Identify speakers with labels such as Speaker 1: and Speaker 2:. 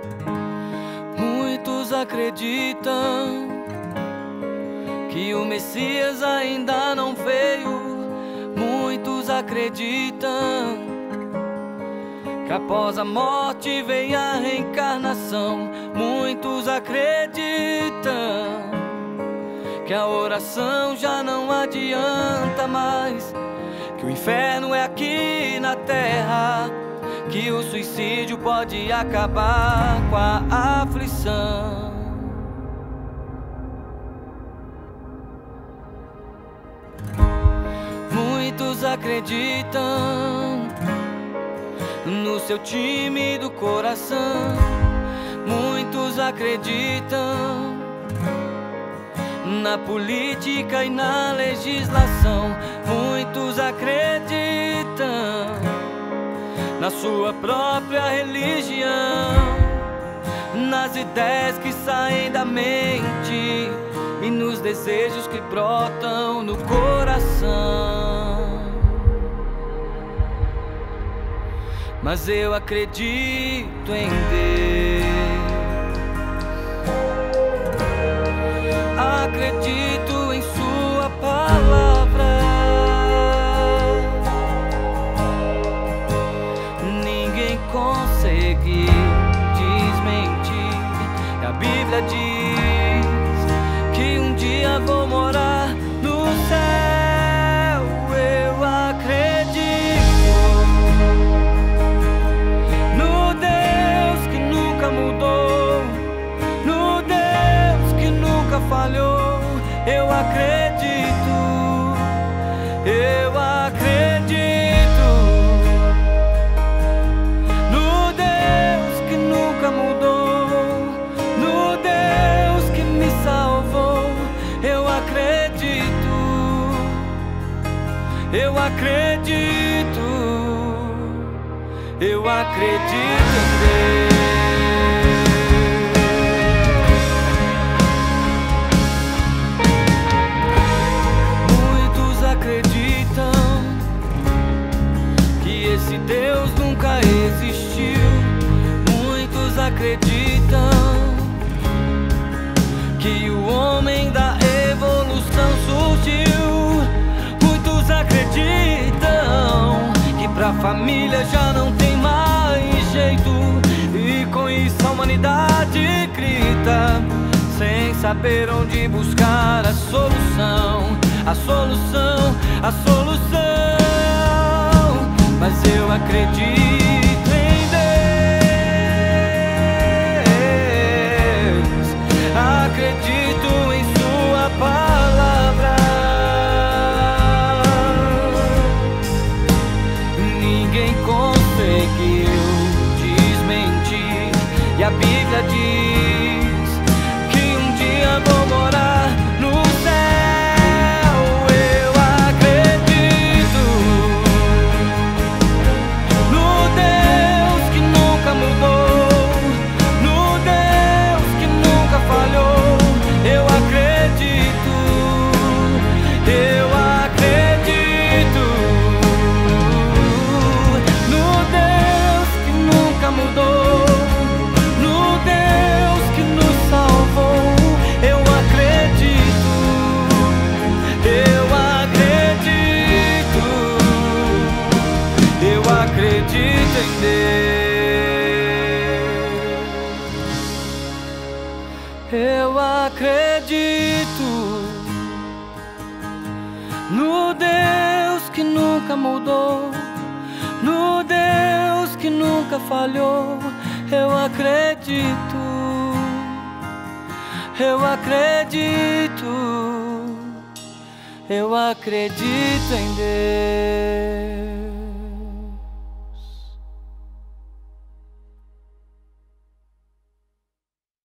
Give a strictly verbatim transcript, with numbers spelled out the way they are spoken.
Speaker 1: Muitos acreditam que o Messias ainda não veio. Muitos acreditam que após a morte vem a reencarnação. Muitos acreditam que a oração já não adianta mais, que o inferno é aqui na terra, que o suicídio pode acabar com a aflição. Muitos acreditam no seu time do coração. Muitos acreditam na política e na legislação. Muitos acreditam na sua própria religião, nas ideias que saem da mente e nos desejos que brotam no coração. Mas eu acredito em Deus, acredito em sua palavra. Ninguém consegue desmentir. A Bíblia diz que um dia vou morar no céu. Eu acredito no Deus que nunca mudou, no Deus que nunca falhou. Eu acredito, eu acredito no Deus que nunca mudou, no Deus que me salvou. Eu acredito, eu acredito, eu acredito em Deus. Acreditam que esse Deus nunca existiu. Muitos acreditam que o homem da evolução surgiu. Muitos acreditam que pra família já não tem mais jeito, e com isso a humanidade grita, sem saber onde buscar a solução. A solução, a solução. Mas eu acredito em Deus, acredito em sua palavra. Ninguém conseguiu desmentir. E a Bíblia diz que um dia vou morar no céu. Acredito em Deus, eu acredito no Deus que nunca mudou, no Deus que nunca falhou. Eu acredito, eu acredito, eu acredito em Deus.